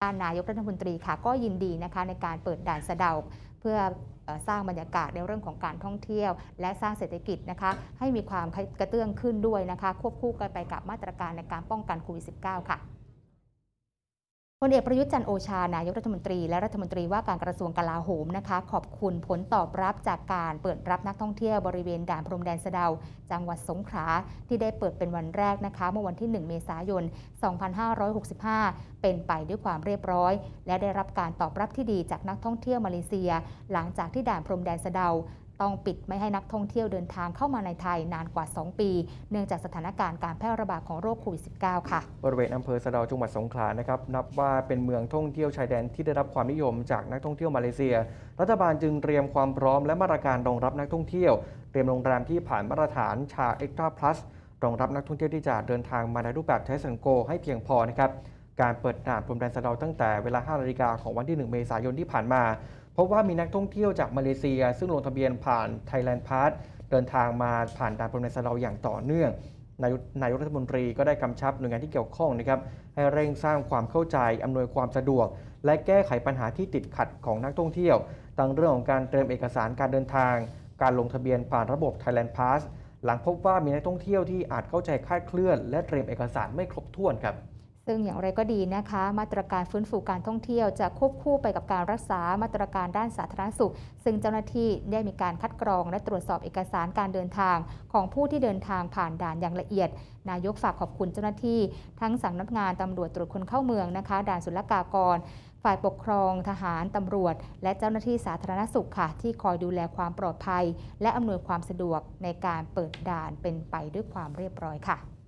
นายกรัฐมนตรีค่ะก็ยินดีนะคะในการเปิดด่านสะเดาเพื่อสร้างบรรยากาศในเรื่องของการท่องเที่ยวและสร้างเศรษฐกิจนะคะให้มีความกระเตื้องขึ้นด้วยนะคะควบคู่กันไปกับมาตรการในการป้องกันโควิด -19 ค่ะพลเอกประยุทธ์จันทร์โอชานายกรัฐมนตรีและรัฐมนตรีว่าการกระทรวงกลาโหมนะคะขอบคุณผลตอบรับจากการเปิดรับนักท่องเที่ยวบริเวณด่านพรมแดนสะเดาจังหวัดสงขลาที่ได้เปิดเป็นวันแรกนะคะเมื่อวันที่ 1 เมษายน 2565 เป็นไปด้วยความเรียบร้อยและได้รับการตอบรับที่ดีจากนักท่องเที่ยวมาเลเซียหลังจากที่ด่านพรมแดนสะเดาต้องปิดไม่ให้นักท่องเที่ยวเดินทางเข้ามาในไทยนานกว่า 2 ปีเนื่องจากสถานการณ์การแพร่ระบาดของโรคโควิด -19 ค่ะบริเวณอำเภอสะเดาจังหวัดสงขลานะครับนับว่าเป็นเมืองท่องเที่ยวชายแดนที่ได้รับความนิยมจากนักท่องเที่ยวมาเลเซียรัฐบาลจึงเตรียมความพร้อมและมาตรการรองรับนักท่องเที่ยวเตรียมโรงแรมที่ผ่านมาตรฐานชาเอ็กซ์ตร้าพลัสรองรับนักท่องเที่ยวที่จะเดินทางมาในรูปแบบ Test and Go ให้เพียงพอนะครับการเปิดด่านพรมแดนสะเดาตั้งแต่เวลา 5 นาฬิกาของวันที่ 1 เมษายนที่ผ่านมาพบว่ามีนักท่องเที่ยวจากมาเลเซียซึ่งลงทะเบียนผ่าน Thailand Pass เดินทางมาผ่านด่านพรมแดนสะเดาอย่างต่อเนื่องนายกรัฐมนตรีก็ได้กำชับหน่วยงานที่เกี่ยวข้องนะครับให้เร่งสร้างความเข้าใจอำนวยความสะดวกและแก้ไขปัญหาที่ติดขัดของนักท่องเที่ยวทั้งเรื่องของการเตรียมเอกสารการเดินทางการลงทะเบียนผ่านระบบ Thailand Pass หลังพบว่ามีนักท่องเที่ยวที่อาจเข้าใจคลาดเคลื่อนและเตรียมเอกสารไม่ครบถ้วนครับซึ่งอย่างไรก็ดีนะคะมาตรการฟื้นฟูการท่องเที่ยวจะควบคู่ไปกับการรักษามาตรการด้านสาธารณสุขซึ่งเจ้าหน้าที่ได้มีการคัดกรองและตรวจสอบเอกสารการเดินทางของผู้ที่เดินทางผ่านด่านอย่างละเอียดนายกฝากขอบคุณเจ้าหน้าที่ทั้งสำนักงานตำรวจตรวจคนเข้าเมืองนะคะด่านศุลกากรฝ่ายปกครองทหารตำรวจและเจ้าหน้าที่สาธารณสุขค่ะที่คอยดูแลความปลอดภัยและอำนวยความสะดวกในการเปิดด่านเป็นไปด้วยความเรียบร้อยค่ะ